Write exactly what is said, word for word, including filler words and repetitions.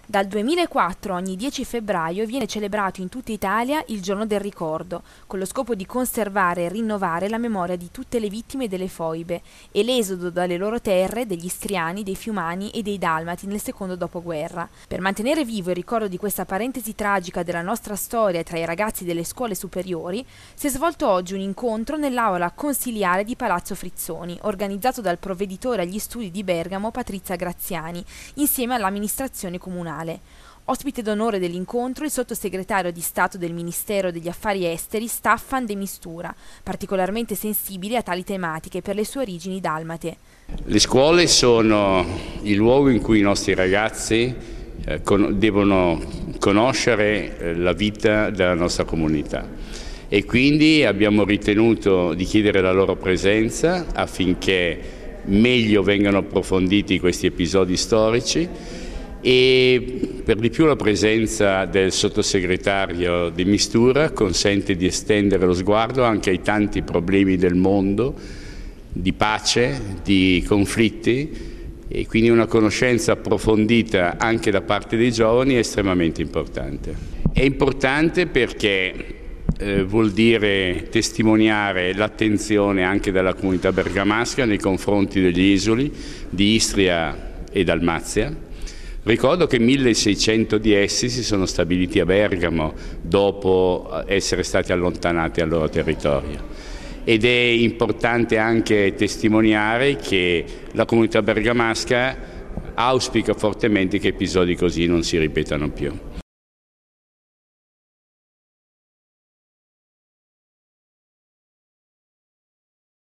Dal duemilaquattro ogni dieci febbraio viene celebrato in tutta Italia il Giorno del Ricordo, con lo scopo di conservare e rinnovare la memoria di tutte le vittime delle foibe e l'esodo dalle loro terre degli Istriani, dei Fiumani e dei Dalmati nel secondo dopoguerra. Per mantenere vivo il ricordo di questa parentesi tragica della nostra storia tra i ragazzi delle scuole superiori, si è svolto oggi un incontro nell'aula consiliare di Palazzo Frizzoni, organizzato dal provveditore agli studi di Bergamo Patrizia Graziani, insieme all'amministrazione comunale. Ospite d'onore dell'incontro il sottosegretario di Stato del Ministero degli Affari Esteri Staffan de Mistura, particolarmente sensibile a tali tematiche per le sue origini dalmate. Le scuole sono il luogo in cui i nostri ragazzi eh, con, devono conoscere eh, la vita della nostra comunità e quindi abbiamo ritenuto di chiedere la loro presenza affinché meglio vengano approfonditi questi episodi storici. E per di più la presenza del sottosegretario De Mistura consente di estendere lo sguardo anche ai tanti problemi del mondo, di pace, di conflitti, e quindi una conoscenza approfondita anche da parte dei giovani è estremamente importante. È importante perché eh, vuol dire testimoniare l'attenzione anche della comunità bergamasca nei confronti degli esuli di Istria e Dalmazia. Ricordo che milleseicento di essi si sono stabiliti a Bergamo dopo essere stati allontanati dal loro territorio ed è importante anche testimoniare che la comunità bergamasca auspica fortemente che episodi così non si ripetano più.